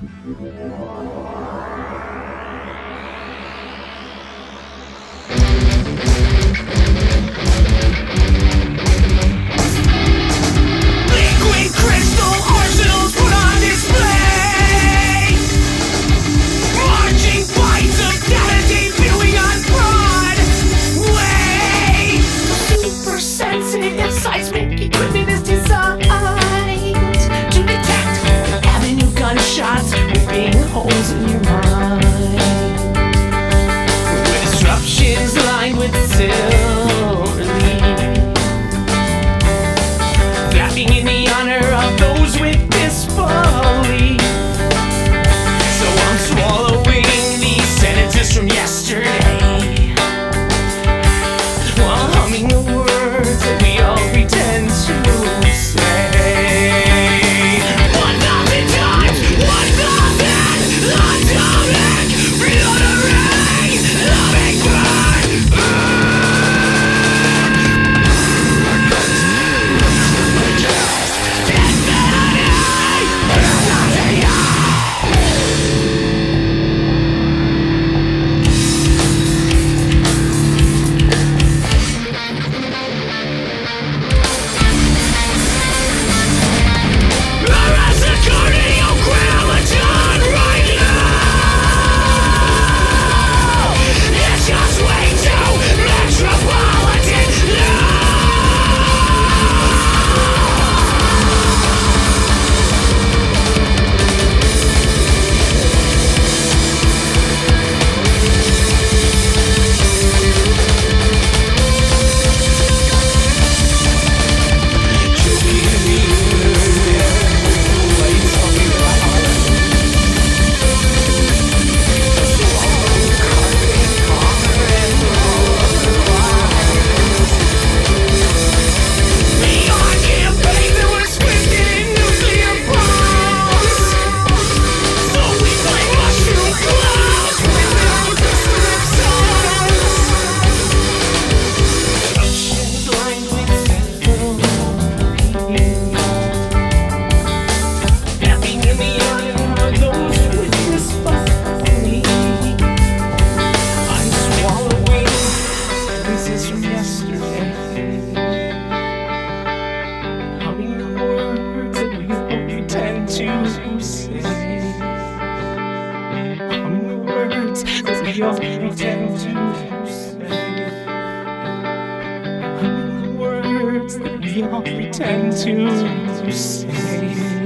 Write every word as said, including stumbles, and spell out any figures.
Holes in your mind, with disruptions lined with silver leaf, flapping in the honor of those with disbelief. So I'm swallowing these sentences from yesterday, while humming the words that we all pretend to say. We all pretend to say, the words that we all pretend to say.